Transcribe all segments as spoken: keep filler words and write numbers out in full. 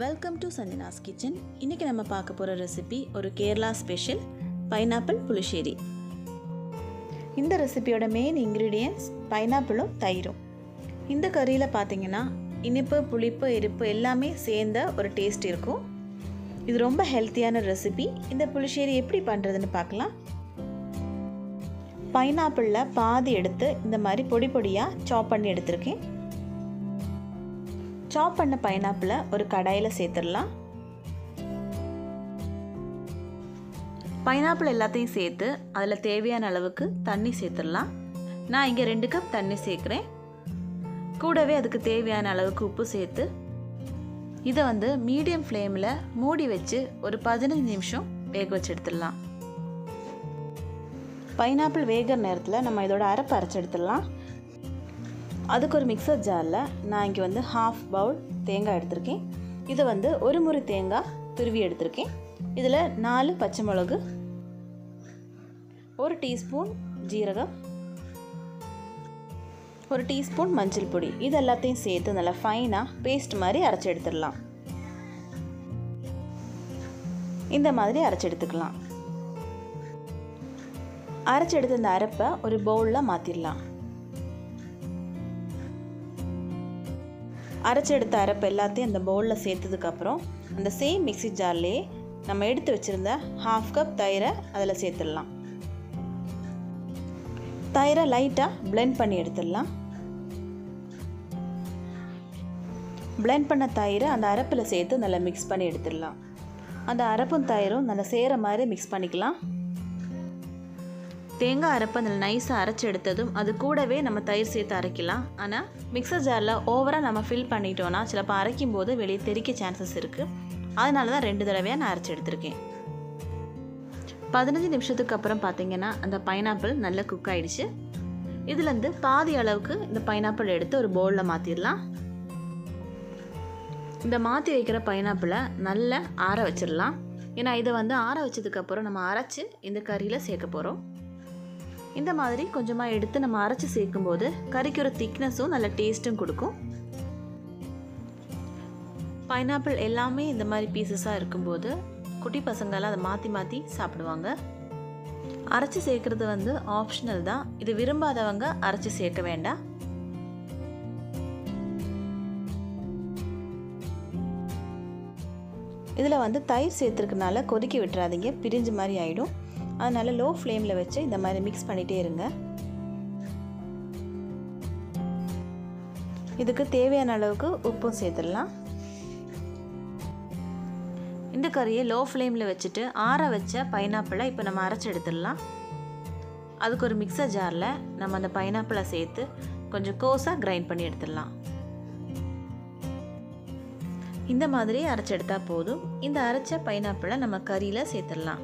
Welcome to Sanjana's kitchen. இன்றைக்கி நம்ம பார்க்க போகிற ரெசிபி ஒரு கேரளா ஸ்பெஷல் பைனாப்பிள் புளிச்சேரி. இந்த ரெசிபியோட மெயின் இன்க்ரீடியன்ட்ஸ் பைனாப்பிளும் தயிரும். இந்த கறியில் பார்த்திங்கன்னா இனிப்பு புளிப்பு எரிப்பு எல்லாமே சேர்ந்த ஒரு டேஸ்ட் இருக்கும். இது ரொம்ப ஹெல்த்தியான ரெசிபி. இந்த புளிச்சேரி எப்படி பண்ணுறதுன்னு பார்க்கலாம். பைனாப்பிளில் பாதி எடுத்து இந்த மாதிரி பொடி பொடியாக சாப் பண்ணி எடுத்திருக்கேன். சாப் பண்ண பைனாப்பிளை ஒரு கடாயில் சேர்த்துடலாம். பைனாப்பிள் எல்லாத்தையும் சேர்த்து அதில் தேவையான அளவுக்கு தண்ணி சேர்த்துடலாம். நான் இங்கே ரெண்டு கப் தண்ணி சேர்க்குறேன். கூடவே அதுக்கு தேவையான அளவுக்கு உப்பு சேர்த்து இதை வந்து மீடியம் ஃப்ளேமில் மூடி வச்சு ஒரு பதினஞ்சு நிமிஷம் வேக வச்சு எடுத்துடலாம். பைனாப்பிள் வேகிற நேரத்தில் நம்ம இதோட அரைப்பு அரைச்சி எடுத்துடலாம். அதுக்கு ஒரு மிக்சர் ஜாரில் நான் இங்கே வந்து ஹாஃப் பவுல் தேங்காய் எடுத்திருக்கேன். இது வந்து ஒரு முறி தேங்காய் துருவி எடுத்திருக்கேன். இதில் நாலு பச்சை மிளகு, ஒரு டீஸ்பூன் ஜீரகம், ஒரு டீஸ்பூன் மஞ்சள் பொடி, இது எல்லாத்தையும் சேர்த்து நல்லா ஃபைனாக பேஸ்ட் மாதிரி அரைச்சி எடுத்துடலாம். இந்த மாதிரி அரைச்சி எடுத்துக்கலாம். அரைச்சி எடுத்த இந்த அரைப்பை ஒரு பவுலில் மாற்றிடலாம். அரைச்சி எடுத்த அரைப்பு எல்லாத்தையும் அந்த பவுலில் சேர்த்ததுக்கப்புறம் அந்த சேம் மிக்ஸி ஜார்லேயே நம்ம எடுத்து வச்சுருந்த ஹாஃப் கப் தயிரை அதில் சேர்த்துடலாம். தயிரை லைட்டாக பிளெண்ட் பண்ணி எடுத்துடலாம். பிளெண்ட் பண்ண தயிரை அந்த அரைப்பில் சேர்த்து நல்லா மிக்ஸ் பண்ணி எடுத்துடலாம். அந்த அரைப்பும் தயிரும் நல்லா சேர மாதிரி மிக்ஸ் பண்ணிக்கலாம். தேங்காய் அரைப்பை நல்லா நைஸாக அரைச்சி எடுத்ததும் அது கூடவே நம்ம தயிர் சேர்த்து அரைக்கலாம். ஆனால் மிக்சர் ஜாரில் ஓவராக நம்ம ஃபில் பண்ணிட்டோன்னா சிலப்போ அரைக்கும் போது வெளியே தெறிக்க சான்சஸ் இருக்குது. அதனால தான் ரெண்டு தடவையாக நான் அரைச்சி எடுத்திருக்கேன். பதினஞ்சு நிமிஷத்துக்கு அப்புறம் பார்த்திங்கன்னா அந்த பைனாப்பிள் நல்லா குக் ஆகிடுச்சு. இதுலேருந்து பாதி அளவுக்கு இந்த பைனாப்பிள் எடுத்து ஒரு பவுலில் மாற்றிடலாம். இந்த மாற்றி வைக்கிற பைனாப்பிளை நல்லா ஆற வச்சிடலாம். ஏன்னா இதை வந்து ஆற வச்சதுக்கப்புறம் நம்ம அரைச்சி இந்த கறியில் சேர்க்க போகிறோம். இந்த மாதிரி கொஞ்சமாக எடுத்து நம்ம அரைச்சி சேர்க்கும்போது கறிக்கு ஒரு திக்னஸும் நல்ல டேஸ்ட்டும் கொடுக்கும். பைனாப்பிள் எல்லாமே இந்த மாதிரி பீசஸாக இருக்கும்போது குட்டி பசங்களெல்லாம் அதை மாற்றி மாற்றி சாப்பிடுவாங்க. அரைச்சி சேர்க்குறது வந்து ஆப்ஷனல் தான். இது விரும்பாதவங்க அரைச்சி சேர்க்க வேண்டாம். இதில் வந்து தயிர் சேர்த்துருக்கனால கொதிக்க விட்டுறாதீங்க, பிரிஞ்சு மாதிரி ஆகிடும். அதனால் லோ ஃப்ளேமில் வச்சு இந்த மாதிரி மிக்ஸ் பண்ணிகிட்டே இருங்க. இதுக்கு தேவையான அளவுக்கு உப்பும் சேர்த்துடலாம். இந்த கறியை லோ ஃப்ளேமில் வச்சுட்டு ஆற வச்ச பைனாப்பிளை இப்போ நம்ம அரைச்சி எடுத்துடலாம். அதுக்கு ஒரு மிக்சர் ஜாரில் நம்ம அந்த பைனாப்பிளை சேர்த்து கொஞ்சம் கோஸாக கிரைண்ட் பண்ணி எடுத்துடலாம். இந்த மாதிரி அரைச்சி எடுத்தால் போதும். இந்த அரைச்ச பைனாப்பிளை நம்ம கறியில் சேர்த்துடலாம்.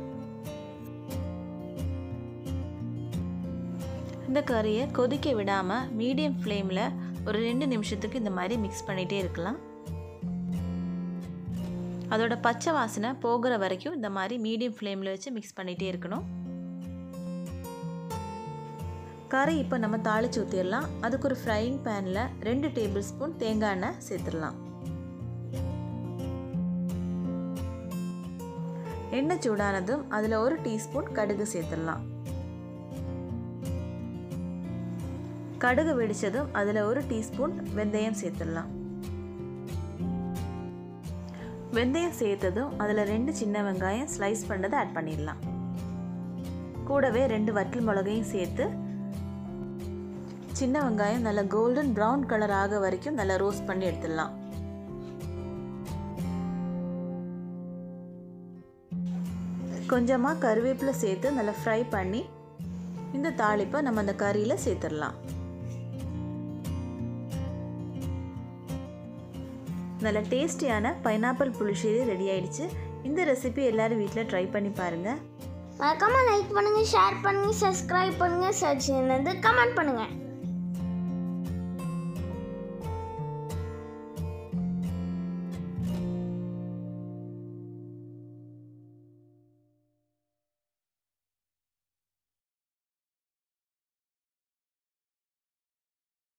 இந்த கறியை கொதிக்க விடாமல் மீடியம் ஃப்ளேமில் ஒரு ரெண்டு நிமிஷத்துக்கு இந்த மாதிரி மிக்ஸ் பண்ணிகிட்டே இருக்கலாம். அதோட பச்சை வாசனை போகிற வரைக்கும் இந்த மாதிரி மீடியம் ஃப்ளேமில் வச்சு மிக்ஸ் பண்ணிகிட்டே இருக்கணும். கறி இப்போ நம்ம தாளித்து ஊற்றிடலாம். அதுக்கு ஒரு ஃப்ரையிங் பேனில் ரெண்டு டேபிள் ஸ்பூன் தேங்காய் எண்ணெய் சேர்த்துடலாம். எண்ணெய் சூடானதும் அதில் ஒரு டீஸ்பூன் கடுகு சேர்த்துடலாம். கடுகு வெடித்ததும் அதில் ஒரு டீஸ்பூன் வெந்தயம் சேர்த்துடலாம். வெந்தயம் சேர்த்ததும் அதில் ரெண்டு சின்ன வெங்காயம் ஸ்லைஸ் பண்ணதை ஆட் பண்ணிடலாம். கூடவே ரெண்டு வற்றல் மிளகையும் சேர்த்து சின்ன வெங்காயம் நல்லா கோல்டன் ப்ரௌன் கலர் ஆக வரைக்கும் நல்லா ரோஸ்ட் பண்ணி எடுத்துடலாம். கொஞ்சமாக கருவேப்பிலை சேர்த்து நல்லா ஃப்ரை பண்ணி இந்த தாளிப்பை நம்ம அந்த கறியில் சேர்த்துடலாம். நல்ல டேஸ்டியான பைனாப்பிள் புளிச்சேரி ரெடி ஆயிடுச்சு. இந்த ரெசிபி எல்லாரும் வீட்டில் ட்ரை பண்ணி பாருங்கள். மறக்காம லைக் பண்ணுங்கள், ஷேர் பண்ணுங்கள், சப்ஸ்கிரைப் பண்ணுங்கள், சர்ச் என்னது கமெண்ட் பண்ணுங்கள்.